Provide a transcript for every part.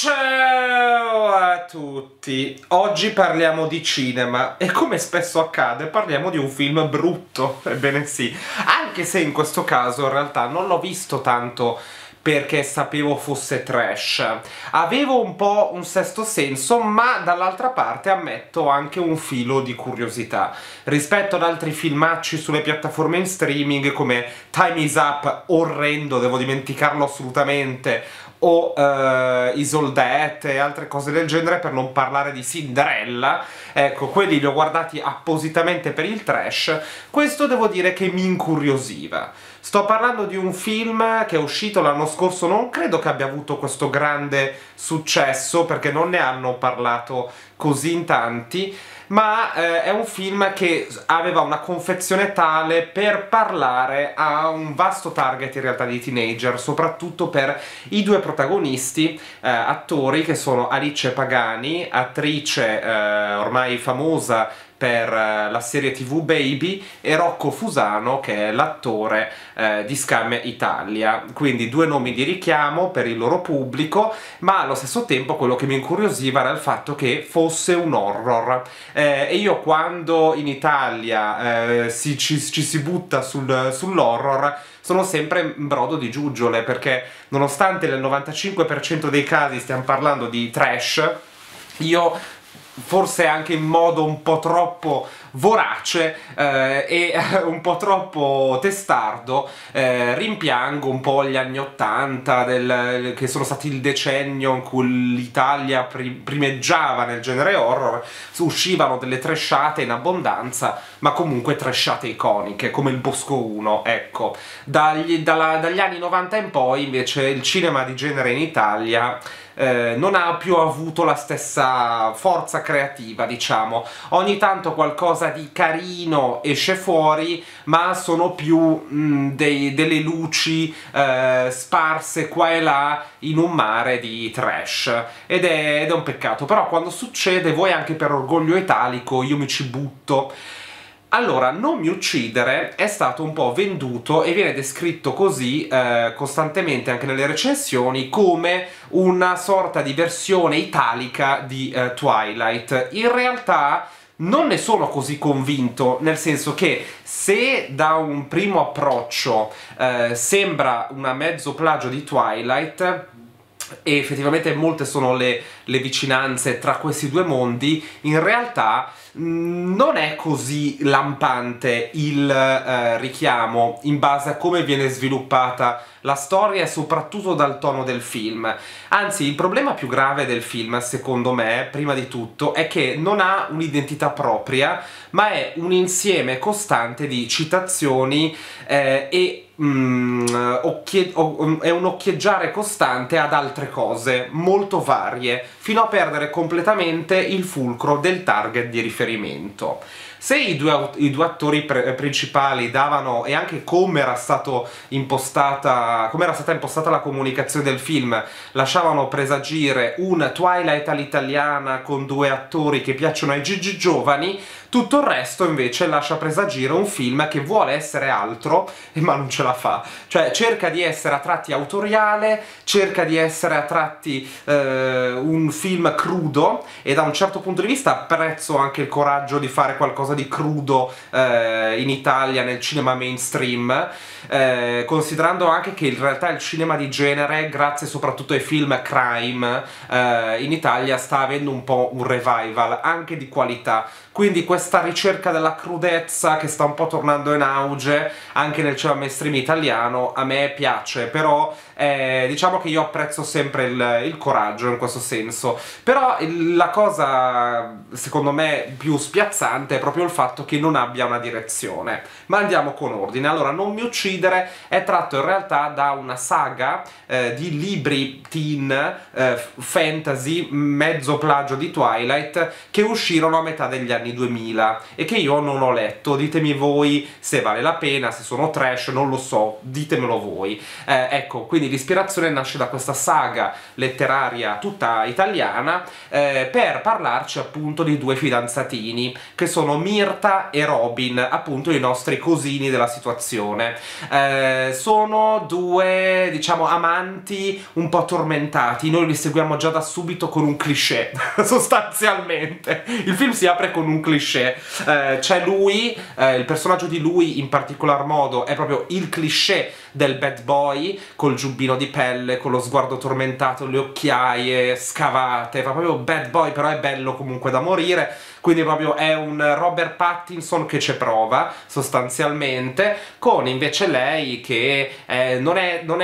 Ciao a tutti! Oggi parliamo di cinema e come spesso accade parliamo di un film brutto, ebbene sì, anche se in questo caso in realtà non l'ho visto tanto perché sapevo fosse trash. Avevo un po' un sesto senso, ma dall'altra parte ammetto anche un filo di curiosità. Rispetto ad altri filmacci sulle piattaforme in streaming come Time is Up, orrendo, devo dimenticarlo assolutamente, o Is All That e altre cose del genere, per non parlare di Cinderella, ecco, quelli li ho guardati appositamente per il trash. Questo devo dire che mi incuriosiva. Sto parlando di un film che è uscito l'anno scorso, non credo che abbia avuto questo grande successo, perché non ne hanno parlato così in tanti, ma è un film che aveva una confezione tale per parlare a un vasto target in realtà di teenager, soprattutto per i due protagonisti, attori che sono Alice Pagani, attrice ormai famosa per la serie TV Baby, e Rocco Fusano, che è l'attore di Scam Italia. Quindi due nomi di richiamo per il loro pubblico, ma allo stesso tempo quello che mi incuriosiva era il fatto che fosse un horror. E io quando in Italia ci si butta sull'horror sono sempre in brodo di giuggiole, perché nonostante nel 95% dei casi stiamo parlando di trash, io forse anche in modo un po' troppo vorace e un po' troppo testardo rimpiango un po' gli anni '80, che sono stati il decennio in cui l'Italia primeggiava nel genere horror. Uscivano delle trashate in abbondanza, ma comunque trashate iconiche, come Il Bosco 1, ecco. Dagli anni '90 in poi invece il cinema di genere in Italia non ha più avuto la stessa forza creativa, diciamo. Ogni tanto qualcosa di carino esce fuori, ma sono più delle luci sparse qua e là in un mare di trash, ed è un peccato. Però quando succede, voi anche per orgoglio italico, io mi ci butto. Allora, Non mi uccidere è stato un po' venduto e viene descritto così costantemente anche nelle recensioni, come una sorta di versione italica di Twilight. In realtà non ne sono così convinto, nel senso che se da un primo approccio sembra una mezzo plagio di Twilight, e effettivamente molte sono le vicinanze tra questi due mondi, in realtà non è così lampante il richiamo in base a come viene sviluppata la storia e soprattutto dal tono del film. Anzi, il problema più grave del film, secondo me, prima di tutto, è che non ha un'identità propria, ma è un insieme costante di citazioni e è un occhieggiare costante ad altre cose molto varie, fino a perdere completamente il fulcro del target di riferimento. Se i due attori principali davano, e anche come era stata impostata la comunicazione del film, lasciavano presagire un Twilight all'italiana con due attori che piacciono ai gigi giovani, tutto il resto invece lascia presagire un film che vuole essere altro, ma non ce la fa. Cioè cerca di essere a tratti autoriale, cerca di essere a tratti un film crudo, e da un certo punto di vista apprezzo anche il coraggio di fare qualcosa di crudo in Italia nel cinema mainstream, considerando anche che in realtà il cinema di genere, grazie soprattutto ai film crime, in Italia sta avendo un po' un revival anche di qualità. Quindi questa ricerca della crudezza che sta un po' tornando in auge anche nel cinema mainstream italiano a me piace, però diciamo che io apprezzo sempre il coraggio in questo senso. Però la cosa secondo me più spiazzante è proprio il fatto che non abbia una direzione. Ma andiamo con ordine. Allora, Non mi uccidere è tratto in realtà da una saga di libri teen fantasy, mezzo plagio di Twilight, che uscirono a metà degli anni anni 2000 e che io non ho letto. Ditemi voi se vale la pena, se sono trash, non lo so, ditemelo voi. Ecco, quindi l'ispirazione nasce da questa saga letteraria tutta italiana per parlarci appunto di due fidanzatini che sono Mirta e Robin, appunto i nostri cosini della situazione. Sono due, diciamo, amanti un po' tormentati. Noi li seguiamo già da subito con un cliché sostanzialmente. Il film si apre con un cliché. C'è lui, il personaggio di lui in particolar modo è proprio il cliché del bad boy, col giubbino di pelle, con lo sguardo tormentato, le occhiaie scavate, fa proprio bad boy, però è bello comunque da morire. Quindi proprio è un Robert Pattinson che ci prova sostanzialmente, con invece lei che non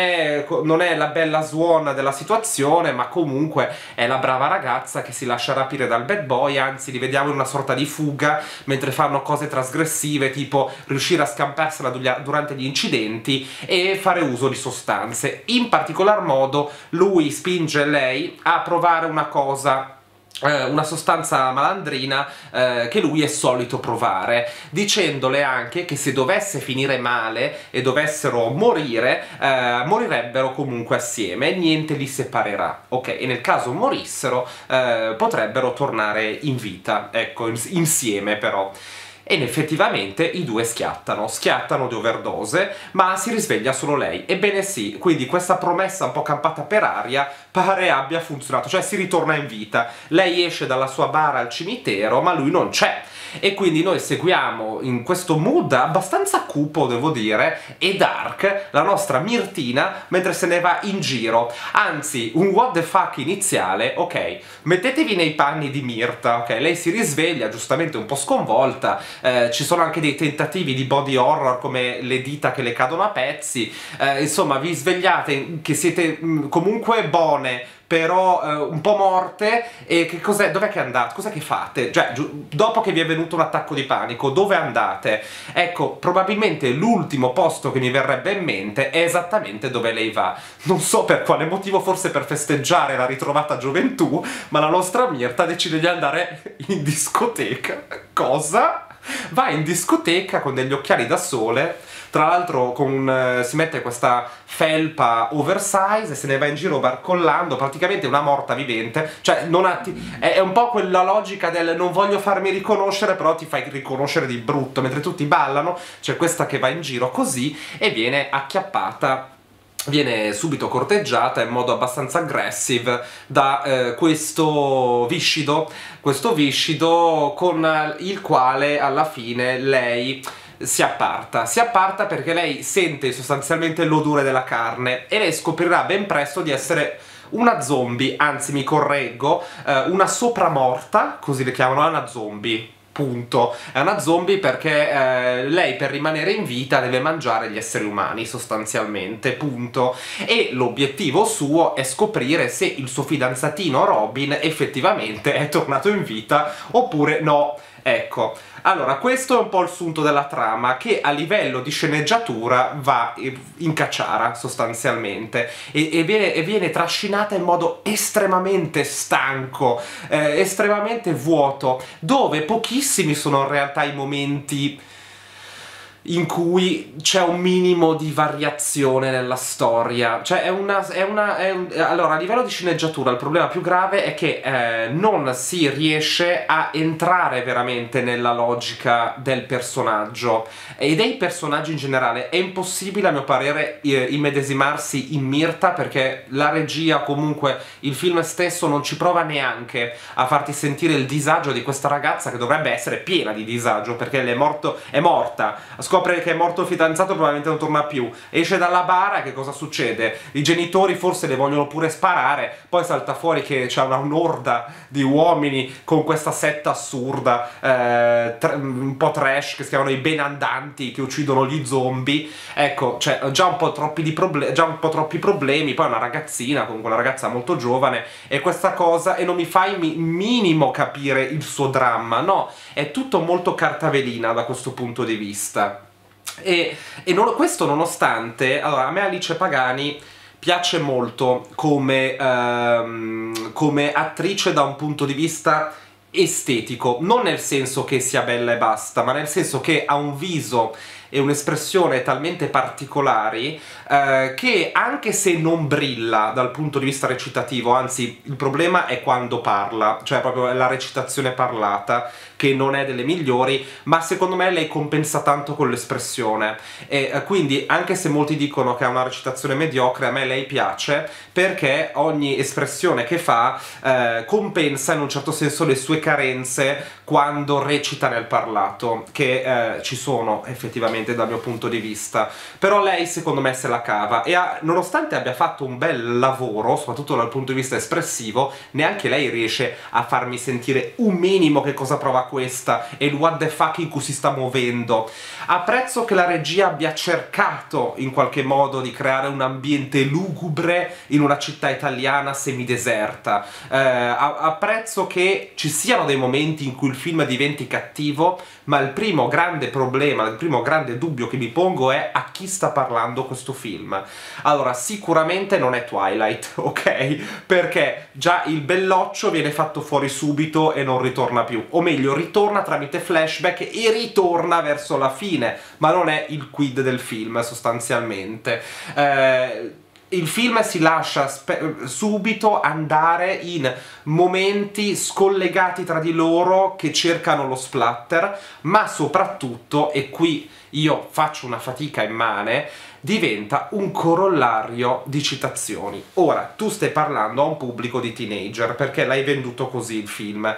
è la bella swan della situazione, ma comunque è la brava ragazza che si lascia rapire dal bad boy. Anzi, li vediamo in una sorta di fuga mentre fanno cose trasgressive, tipo riuscire a scamparsela durante gli incidenti e fare uso di sostanze. In particolar modo lui spinge lei a provare una cosa, una sostanza malandrina che lui è solito provare, dicendole anche che se dovesse finire male e dovessero morire, morirebbero comunque assieme e niente li separerà, ok? E nel caso morissero potrebbero tornare in vita, ecco, insieme però. Ed effettivamente i due schiattano di overdose, ma si risveglia solo lei. Ebbene sì, quindi questa promessa un po' campata per aria pare abbia funzionato, cioè si ritorna in vita. Lei esce dalla sua bara al cimitero, ma lui non c'è. E quindi noi seguiamo in questo mood abbastanza cupo, devo dire, e dark, la nostra Mirtina mentre se ne va in giro. Anzi, un what the fuck iniziale, ok, mettetevi nei panni di Mirta, ok, lei si risveglia giustamente un po' sconvolta, ci sono anche dei tentativi di body horror come le dita che le cadono a pezzi, insomma vi svegliate che siete comunque buone, però un po' morte, e che cos'è? Dov'è che andate? Cos'è che fate? Cioè, dopo che vi è venuto un attacco di panico, dove andate? Ecco, probabilmente l'ultimo posto che mi verrebbe in mente è esattamente dove lei va. Non so per quale motivo, forse per festeggiare la ritrovata gioventù, ma la nostra Mirta decide di andare in discoteca. Cosa? Va in discoteca con degli occhiali da sole, tra l'altro si mette questa felpa oversize e se ne va in giro barcollando, praticamente una morta vivente. Cioè è un po' quella logica del non voglio farmi riconoscere, però ti fai riconoscere di brutto, mentre tutti ballano c'è questa che va in giro così e viene acchiappata, viene subito corteggiata in modo abbastanza aggressive da questo viscido con il quale alla fine lei si apparta perché lei sente sostanzialmente l'odore della carne e lei scoprirà ben presto di essere una zombie, anzi mi correggo, una sopramorta, così le chiamano, è una zombie. Punto. È una zombie perché lei per rimanere in vita deve mangiare gli esseri umani sostanzialmente, punto. E l'obiettivo suo è scoprire se il suo fidanzatino Robin effettivamente è tornato in vita oppure no. Ecco, allora questo è un po' il sunto della trama, che a livello di sceneggiatura va in cacciara sostanzialmente e viene trascinata in modo estremamente stanco, estremamente vuoto, dove pochissimi sono in realtà i momenti in cui c'è un minimo di variazione nella storia. Cioè allora, a livello di sceneggiatura il problema più grave è che non si riesce a entrare veramente nella logica del personaggio e dei personaggi in generale. È impossibile a mio parere immedesimarsi in Mirta, perché la regia, comunque il film stesso, non ci prova neanche a farti sentire il disagio di questa ragazza, che dovrebbe essere piena di disagio perché è morta, scopre che è morto il fidanzato, probabilmente non torna più, esce dalla bara, che cosa succede? I genitori forse le vogliono pure sparare, poi salta fuori che c'è un'orda di uomini con questa setta assurda, un po' trash, che si chiamano i benandanti, che uccidono gli zombie. Ecco, cioè già un po' troppi problemi, poi è una ragazzina, comunque una ragazza molto giovane, e questa cosa, e non mi fai minimo capire il suo dramma, no, è tutto molto cartavelina da questo punto di vista. Questo nonostante, allora, a me Alice Pagani piace molto come attrice da un punto di vista estetico, non nel senso che sia bella e basta, ma nel senso che ha un viso e un'espressione talmente particolari che anche se non brilla dal punto di vista recitativo, anzi il problema è quando parla, cioè proprio la recitazione parlata che non è delle migliori, ma secondo me lei compensa tanto con l'espressione e quindi anche se molti dicono che ha una recitazione mediocre, a me lei piace perché ogni espressione che fa compensa in un certo senso le sue carenze quando recita nel parlato, che ci sono effettivamente dal mio punto di vista, però lei secondo me se la cava e nonostante abbia fatto un bel lavoro, soprattutto dal punto di vista espressivo, neanche lei riesce a farmi sentire un minimo che cosa prova questa e il what the fuck in cui si sta muovendo. Apprezzo che la regia abbia cercato in qualche modo di creare un ambiente lugubre in una città italiana semideserta, apprezzo che ci siano dei momenti in cui il film diventi cattivo, ma il primo grande problema, il primo grande dubbio che mi pongo è a chi sta parlando questo film. Allora, sicuramente non è Twilight, ok? Perché già il belloccio viene fatto fuori subito e non ritorna più, o meglio, ritorna tramite flashback e ritorna verso la fine, ma non è il quid del film, sostanzialmente. Il film si lascia subito andare in momenti scollegati tra di loro che cercano lo splatter, ma soprattutto, e qui io faccio una fatica immane, diventa un corollario di citazioni. Ora, tu stai parlando a un pubblico di teenager, perché l'hai venduto così il film.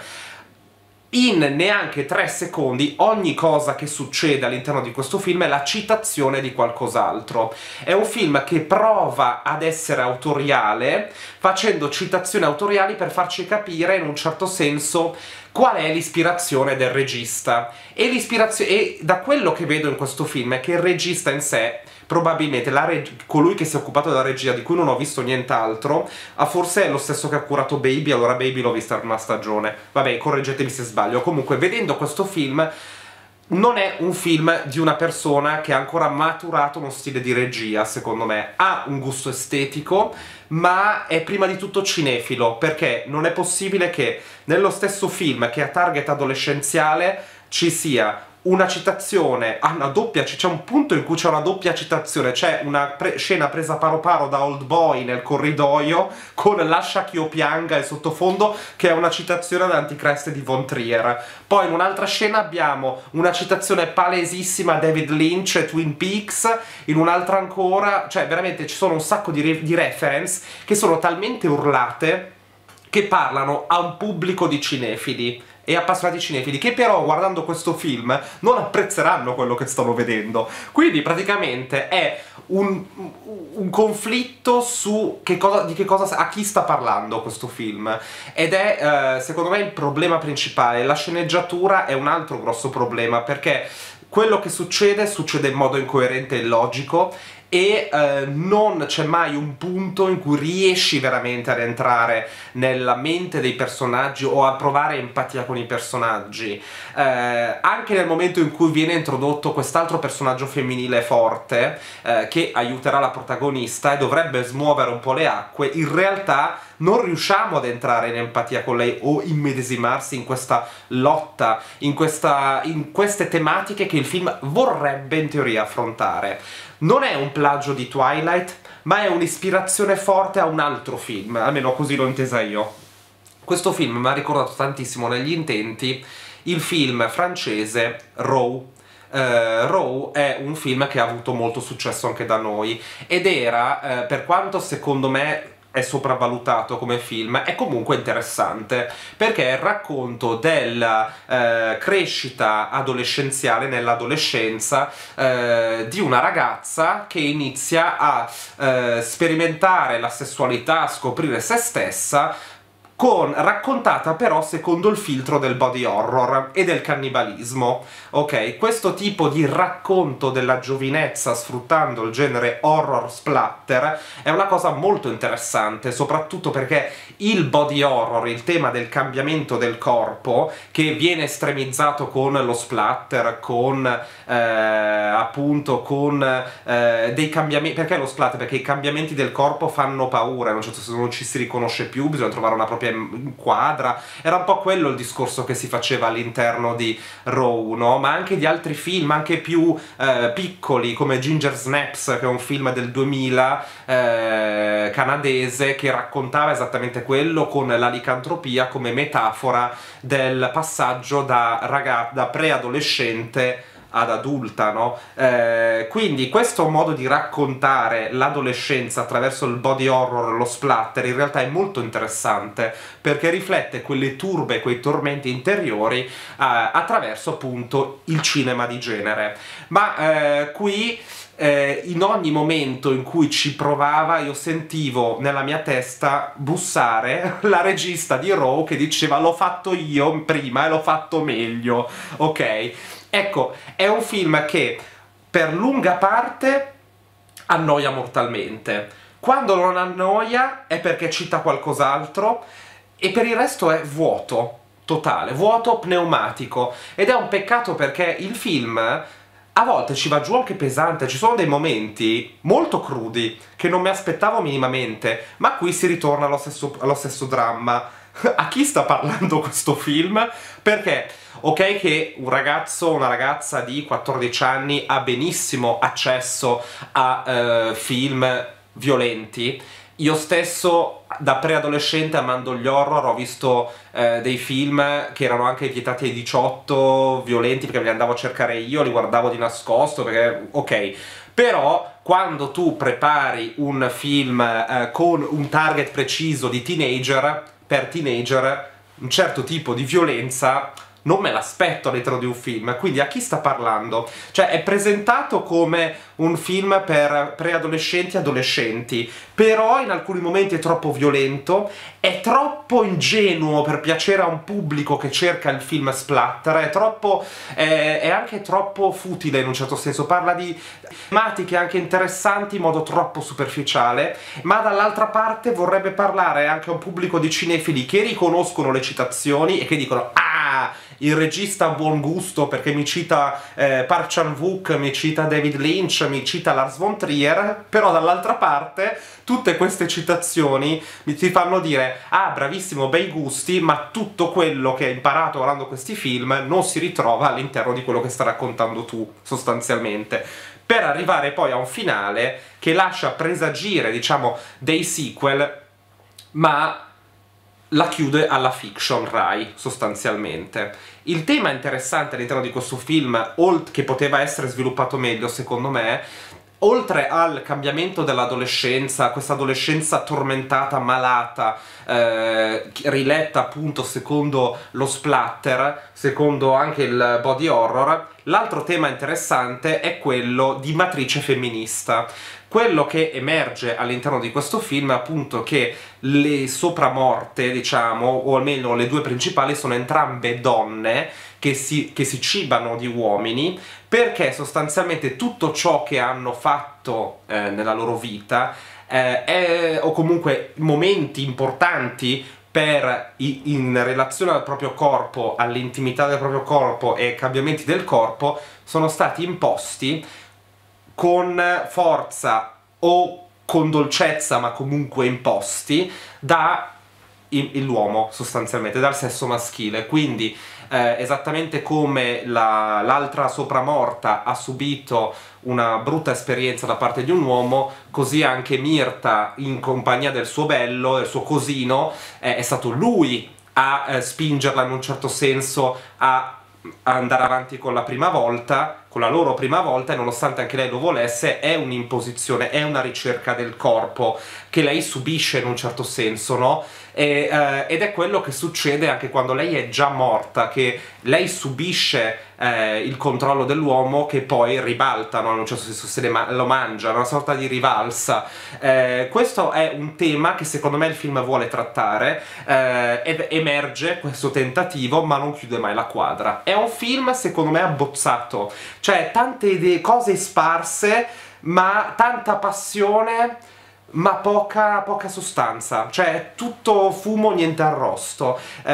In neanche 3 secondi ogni cosa che succede all'interno di questo film è la citazione di qualcos'altro. È un film che prova ad essere autoriale facendo citazioni autoriali per farci capire in un certo senso qual è l'ispirazione del regista. E da quello che vedo in questo film è che il regista in sé, probabilmente colui che si è occupato della regia, di cui non ho visto nient'altro, forse è lo stesso che ha curato Baby, allora Baby l'ho vista in una stagione. Vabbè, correggetemi se sbaglio. Comunque, vedendo questo film, non è un film di una persona che ha ancora maturato uno stile di regia, secondo me. Ha un gusto estetico, ma è prima di tutto cinefilo, perché non è possibile che nello stesso film che ha target adolescenziale ci sia una citazione, c'è un punto in cui c'è una doppia citazione, c'è una scena presa paro paro da Old Boy nel corridoio con Lascia che io pianga in sottofondo, che è una citazione ad Antichrist di Von Trier. Poi in un'altra scena abbiamo una citazione palesissima a David Lynch e Twin Peaks, in un'altra ancora, cioè veramente ci sono un sacco di reference che sono talmente urlate che parlano a un pubblico di cinefili e appassionati cinefili, che però guardando questo film non apprezzeranno quello che stanno vedendo. Quindi praticamente è un conflitto su a chi sta parlando questo film, ed è secondo me il problema principale. La sceneggiatura è un altro grosso problema, perché quello che succede in modo incoerente e illogico, e non c'è mai un punto in cui riesci veramente ad entrare nella mente dei personaggi o a provare empatia con i personaggi. Anche nel momento in cui viene introdotto quest'altro personaggio femminile forte che aiuterà la protagonista e dovrebbe smuovere un po' le acque, in realtà non riusciamo ad entrare in empatia con lei o immedesimarsi in questa lotta, in queste tematiche che il film vorrebbe in teoria affrontare. Non è un plagio di Twilight, ma è un'ispirazione forte a un altro film, almeno così l'ho intesa io. Questo film mi ha ricordato tantissimo negli intenti il film francese Row. Row è un film che ha avuto molto successo anche da noi, ed era, per quanto secondo me è sopravvalutato come film, è comunque interessante, perché è il racconto della crescita adolescenziale nell'adolescenza di una ragazza che inizia a sperimentare la sessualità, a scoprire se stessa, raccontata però secondo il filtro del body horror e del cannibalismo. Ok, questo tipo di racconto della giovinezza sfruttando il genere horror splatter è una cosa molto interessante, soprattutto perché il body horror, il tema del cambiamento del corpo, che viene estremizzato con lo splatter, con appunto con dei cambiamenti. Perché lo splatter? Perché i cambiamenti del corpo fanno paura, in un certo senso non ci si riconosce più, bisogna trovare una propria inquadra. Era un po' quello il discorso che si faceva all'interno di Raw, no? Ma anche di altri film, anche più piccoli, come Ginger Snaps, che è un film del 2000 canadese, che raccontava esattamente quello, con la licantropia come metafora del passaggio da preadolescente ad adulta, no? Quindi questo modo di raccontare l'adolescenza attraverso il body horror, lo splatter, in realtà è molto interessante, perché riflette quelle turbe, quei tormenti interiori attraverso appunto il cinema di genere. Ma qui in ogni momento in cui ci provava io sentivo nella mia testa bussare la regista di Raw che diceva: l'ho fatto io prima e l'ho fatto meglio, ok? Ecco, è un film che per lunga parte annoia mortalmente. Quando non annoia è perché cita qualcos'altro, e per il resto è vuoto, totale, vuoto pneumatico. Ed è un peccato, perché il film a volte ci va giù anche pesante, ci sono dei momenti molto crudi che non mi aspettavo minimamente, ma qui si ritorna allo stesso dramma. A chi sta parlando questo film? Perché, ok che un ragazzo o una ragazza di 14 anni ha benissimo accesso a film violenti. Io stesso, da preadolescente, amando gli horror, ho visto dei film che erano anche vietati ai 18, violenti, perché me li andavo a cercare io, li guardavo di nascosto, perché, ok. Però, quando tu prepari un film con un target preciso di teenager, per teenager, un certo tipo di violenza non me l'aspetto all'interno di un film. Quindi a chi sta parlando? Cioè, è presentato come un film per preadolescenti e adolescenti, però in alcuni momenti è troppo violento, è troppo ingenuo per piacere a un pubblico che cerca il film splatter, è anche troppo futile in un certo senso, parla di tematiche anche interessanti in modo troppo superficiale, ma dall'altra parte vorrebbe parlare anche a un pubblico di cinefili che riconoscono le citazioni e che dicono: ah, il regista ha buon gusto perché mi cita Park Chan-wook, mi cita David Lynch, mi cita Lars von Trier. Però dall'altra parte tutte queste citazioni ti fanno dire: ah, bravissimo, bei gusti, ma tutto quello che hai imparato guardando questi film non si ritrova all'interno di quello che stai raccontando tu, sostanzialmente. Per arrivare poi a un finale che lascia presagire, diciamo, dei sequel, ma la chiude alla fiction Rai, sostanzialmente. Il tema interessante all'interno di questo film, che poteva essere sviluppato meglio secondo me, oltre al cambiamento dell'adolescenza, questa adolescenza tormentata, malata, riletta appunto secondo lo splatter, secondo anche il body horror, l'altro tema interessante è quello di matrice femminista. Quello che emerge all'interno di questo film è appunto che le sopramorte, diciamo, o almeno le due principali, sono entrambe donne che si cibano di uomini, perché sostanzialmente tutto ciò che hanno fatto nella loro vita, o comunque momenti importanti in relazione al proprio corpo, all'intimità del proprio corpo e ai cambiamenti del corpo, sono stati imposti con forza o con dolcezza, ma comunque imposti dall'uomo, sostanzialmente, dal sesso maschile. Quindi esattamente come l'altra sopramorta ha subito una brutta esperienza da parte di un uomo, così anche Mirta, in compagnia del suo bello, del suo cosino, è stato lui a spingerla in un certo senso a andare avanti con la prima volta, con la loro prima volta, e nonostante anche lei lo volesse, è un'imposizione, è una ricerca del corpo che lei subisce in un certo senso, no? Ed è quello che succede anche quando lei è già morta, che lei subisce il controllo dell'uomo, che poi ribalta, no? In un certo senso lo mangia, una sorta di rivalsa. Questo è un tema che secondo me il film vuole trattare, ed emerge questo tentativo, ma non chiude mai la quadra. È un film secondo me abbozzato, cioè tante cose sparse, ma tanta passione, ma poca sostanza, cioè tutto fumo, niente arrosto.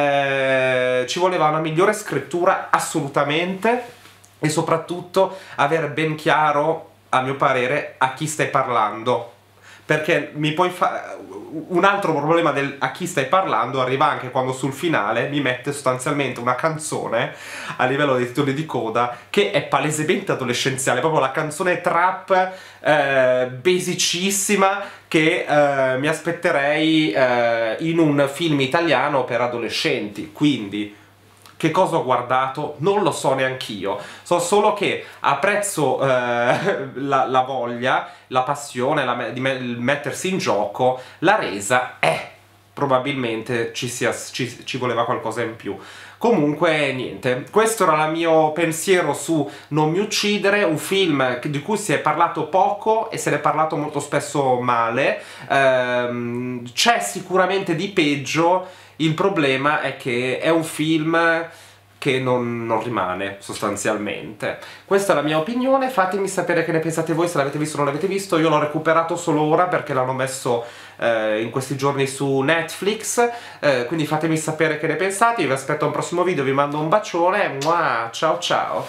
Ci voleva una migliore scrittura assolutamente, e soprattutto avere ben chiaro, a mio parere, a chi stai parlando, perché mi puoi fare... Un altro problema a chi stai parlando arriva anche quando sul finale mi mette sostanzialmente una canzone a livello dei titoli di coda che è palesemente adolescenziale, proprio la canzone trap basicissima che mi aspetterei in un film italiano per adolescenti. Quindi che cosa ho guardato? Non lo so neanch'io. So solo che apprezzo la voglia, la passione, di mettersi in gioco, la resa probabilmente ci voleva qualcosa in più. Comunque, niente, questo era il mio pensiero su Non mi uccidere, un film di cui si è parlato poco e se ne è parlato molto spesso male. C'è sicuramente di peggio, il problema è che è un film che non rimane, sostanzialmente. Questa è la mia opinione, fatemi sapere che ne pensate voi, se l'avete visto o non l'avete visto. Io l'ho recuperato solo ora perché l'hanno messo in questi giorni su Netflix, quindi fatemi sapere che ne pensate. Io vi aspetto a un prossimo video, vi mando un bacione, ciao ciao!